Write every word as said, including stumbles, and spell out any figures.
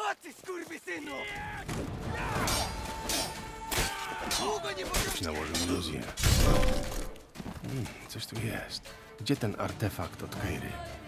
Pomocy, skurwysynu! Długo nie Ktoś nałożył iluzję. Hmm, coś tu jest. Gdzie ten artefakt od Keiry?